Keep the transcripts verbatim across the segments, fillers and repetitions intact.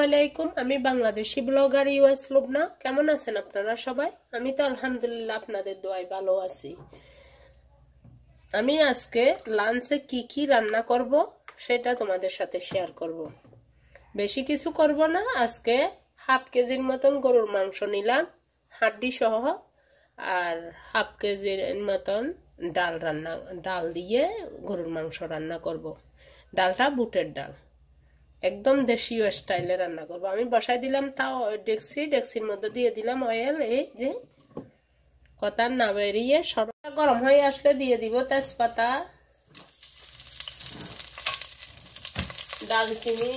আলাইকুম। আমি Bangladeshi blogger US Lubna. কেমন আছেন আপনারা সবাই? আমি তো আলহামদুলিল্লাহ আপনাদের দোয়ায় ভালো আছি। আমি আজকে লাঞ্চে কি কি রান্না করব সেটা তোমাদের সাথে শেয়ার করব। বেশি কিছু করব না। আজকে হাফ কেজির মতন গরুর মাংস নিলাম হাড্ডি সহ, আর হাফ কেজির মতন ডাল রান্না ডাল দিয়ে গরুর মাংস রান্না করব। ডালটা বুটের ডাল, একদম দেশীয় স্টাইলে রান্না করবো। আমি বসাই দিলাম তাও ডেক্সি, ডেক্সির মধ্যে দিয়ে দিলাম অয়েল। এই যে কথা না বেরিয়ে সরটা গরম হয়ে আসলে দিয়ে দিব তেজপাতা, দালচিনি,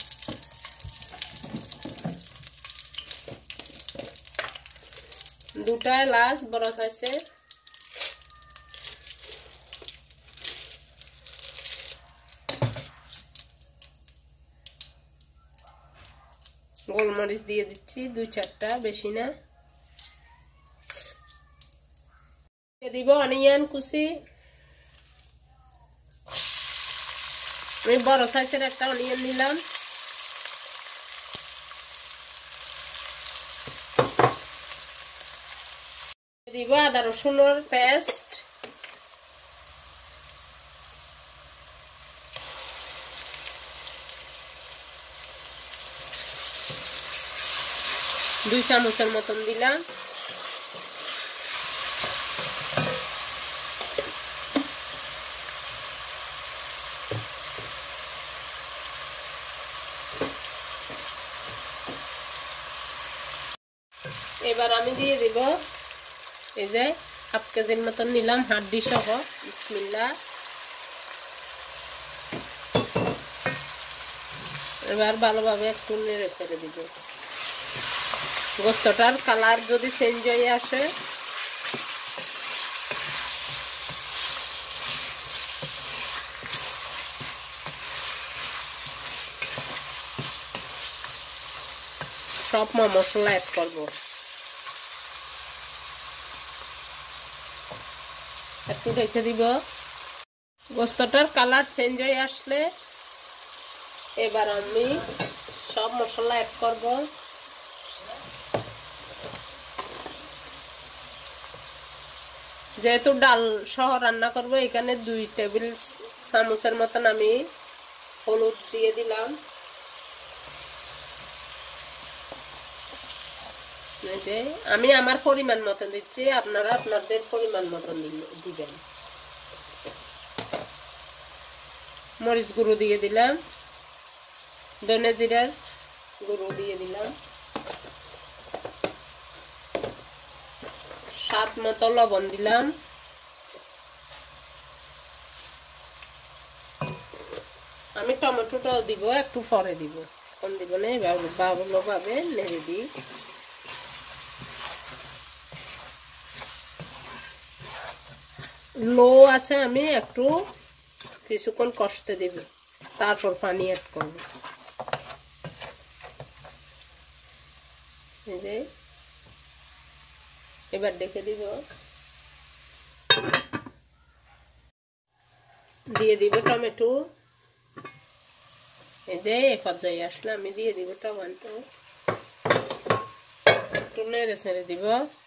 দুটা এলাচ বড় সাইজে, গোলমরিচ দিয়ে দিচ্ছি দুই চারটা, বেশি না। দিয়ে দিব অনিয়ন কুচি। আমি বড় সাইজের একটা অনিয়ন নিলাম। দিব আদা রসুনের পেস্ট, দুই চামচের মতন দিলাম। এবার আমি দিয়ে দিব এই যে হাফ কেজির মতন নিলাম হাড্ডি সহ। বিসমিল্লাহ। এবার ভালোভাবে একটু নেড়ে ছেড়ে দিব। গোস্তটার কালার যদি চেঞ্জ হয়ে আসে সব মশলা অ্যাড করব। একটু রেখে দিব। গোস্তটার কালার চেঞ্জ হয়ে আসলে এবার আমি সব মশলা অ্যাড করব। যেহেতু ডাল সহ রান্না করব, এখানে দুই টেবিল চামচের মতন আমি হলুদ দিয়ে দিলাম। আমি আমার পরিমাণ মতন দিচ্ছি, আপনারা আপনাদের পরিমাণ মতন দিবেন। মরিচ গুঁড়ো দিয়ে দিলাম, ধনে জিরার গুঁড়ো দিয়ে দিলাম, স্বাদ মতো লবণ দিলাম, আমি টমেটোটাও দিব একটু পরে দিব, কম দিব না। ভালোভাবে নেড়ে দিই। লো আছে, আমি একটু কিছুক্ষণ কষতে দিব, তারপর পানি অ্যাড করব। এই যে এবার ডেকে দিব, দিয়ে দিব টমেটো। এই যে এই পর্যায়ে আসলে আমি দিয়ে দিব টমেটো, একটু নেড়ে ছেড়ে দিব।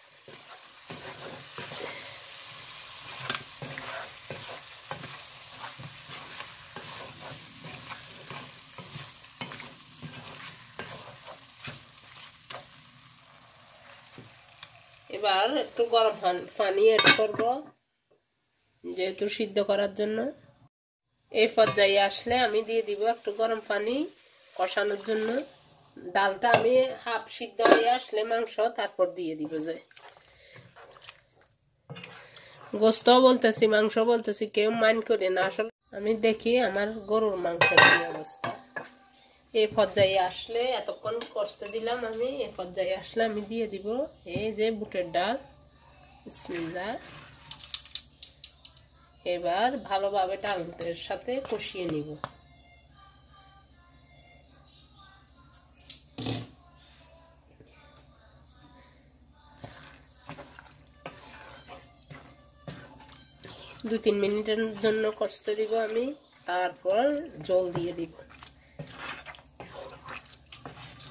এবার একটু গরম পানি অ্যাড করব, যেহেতু সিদ্ধ করার জন্য। এই পর্যায়ে আসলে আমি দিয়ে দিব একটু গরম পানি কষানোর জন্য। ডালটা আমি হাফ সিদ্ধ হয়ে আসলে মাংস তারপর দিয়ে দিব। যে গোস্ত বলতেছি মাংস বলতেছি কেউ মাইন্ড করে না। আসলে আমি দেখি আমার গরুর মাংসের কি অবস্থা। এই পর্যায়ে আসলে এতক্ষণ কষতে দিলাম আমি, এই পর্যায়ে আসলে আমি দিয়ে দিব এই যে বুটের ডাল। বিসমিল্লাহ। এবার ভালোভাবে ডালের সাথে কষিয়ে নিব। দুই তিন মিনিটের জন্য কষতে দিব আমি, তারপর জল দিয়ে দিব।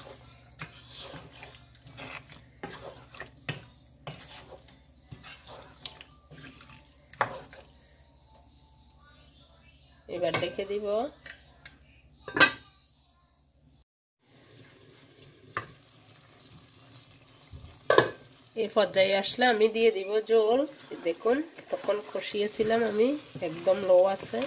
এবার ঢেকে দিব। এই পর্যায়ে আসলে আমি দিয়ে দিব জল। দেখুন তখন কষিয়েছিলাম আমি, একদম লো আছে।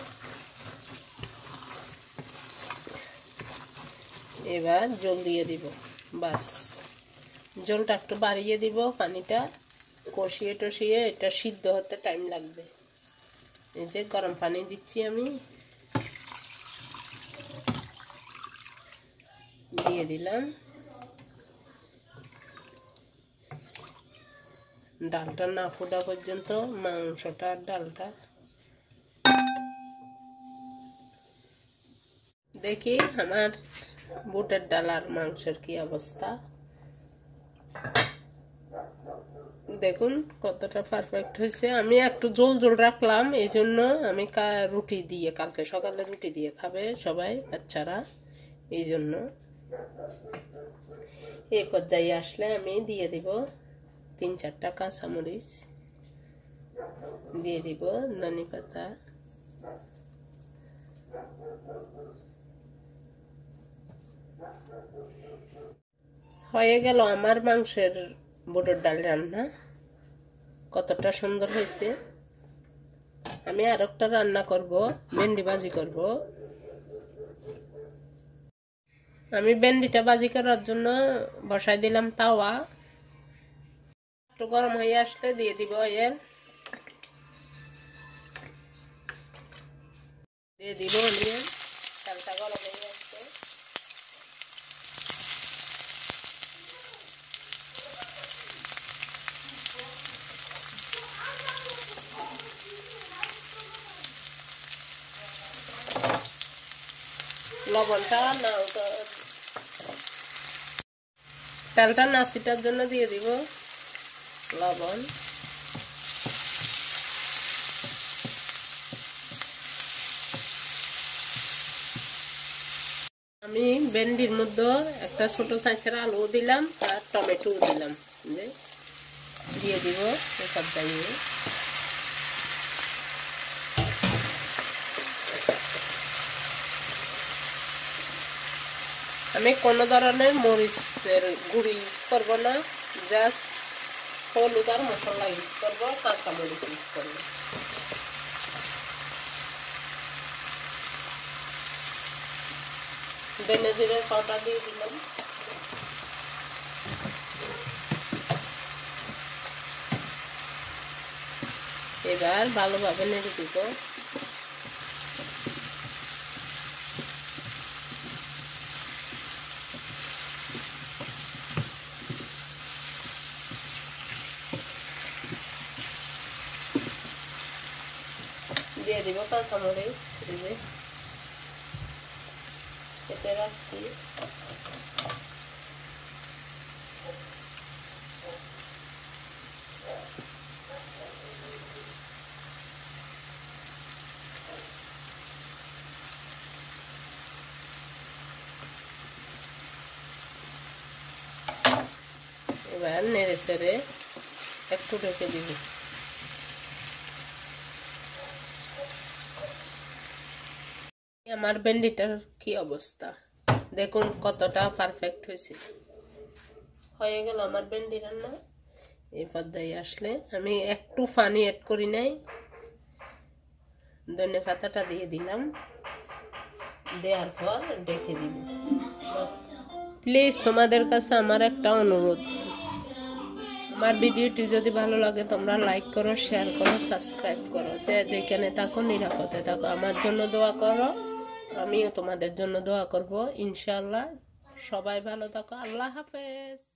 এবার জল দিয়ে দিব, বাস জলটা একটু বাড়িয়ে দিব। পানিটা কষিয়ে টষিয়ে এটা সিদ্ধ হতে টাইম লাগবে। এই যে গরম পানি দিচ্ছি আমি, দিয়ে দিলাম। ডালটা না ফোটা পর্যন্ত মাংসটা ডালটা দেখি আমার বুটের ডাল আর মাংসের কি অবস্থা। দেখুন কতটা পারফেক্ট হয়েছে। আমি একটু জল জল রাখলাম, এই জন্য আমি রুটি দিয়ে, কালকে সকালে রুটি দিয়ে খাবে সবাই বাচ্চারা, এই জন্য। এই পর্যায়ে আসলে আমি দিয়ে দিব তিন চারটা কাঁচামরিচ, দিয়ে দিব ধনে পাতা, হয়ে গেল আমার মাংসের বুটের ডাল রান্না। কতটা সুন্দর হয়েছে। আমি আর একটা রান্না করব, ভেন্ডি ভাজি করব। আমি ভেন্ডিটা ভাজি করার জন্য বসাই দিলাম তাওয়া। একটু গরম হয়ে আসলে দিয়ে দিব অয়েল, দিয়ে দিব অনিয়ন। তেলটা গরম হয়ে আসছে, লবণটা না তেলটা না ছিটার জন্য দিয়ে দিব লবণ। আমি ভেন্ডির মধ্যে একটা ছোট সাইজের আলু দিলাম আর টমেটো দিলাম, দিয়ে দিব পর্যায়ে। আমি কোনো ধরনের মরিচের গুঁড়ি ইউজ করব না, জাস্ট হলুদ আর মশলা ইউজ করব, কাঁচা মরিচ ইউজ করব। ধনে জিরে পাউডার দিয়ে দিলাম। এবার ভালোভাবে নেড়ে দিব। দিয়ে দিব কাঁচামরিচ, এই যে কেটে রাখছি। এবার নেড়ে চেড়ে একটু ঢেকে দিব। আমার ভেন্ডিটার কি অবস্থা দেখুন, কতটা পারফেক্ট হয়েছে। হয়ে গেল আমার ভেন্ডি রান্না। এই পর্যায়ে আসলে আমি একটু পানি অ্যাড করি নাই, ধনে পাতাটা দিয়ে দিলাম, দেওয়ার পর ঢেকে দিব। প্লিজ তোমাদের কাছে আমার একটা অনুরোধ, আমার ভিডিওটি যদি ভালো লাগে তোমরা লাইক করো, শেয়ার করো, সাবস্ক্রাইব করো। যে যেখানে থাকো নিরাপদে থাকো, আমার জন্য দোয়া করো, আমিও তোমাদের জন্য দোয়া করব ইনশাআল্লাহ। সবাই ভালো থাকো, আল্লাহ হাফেজ।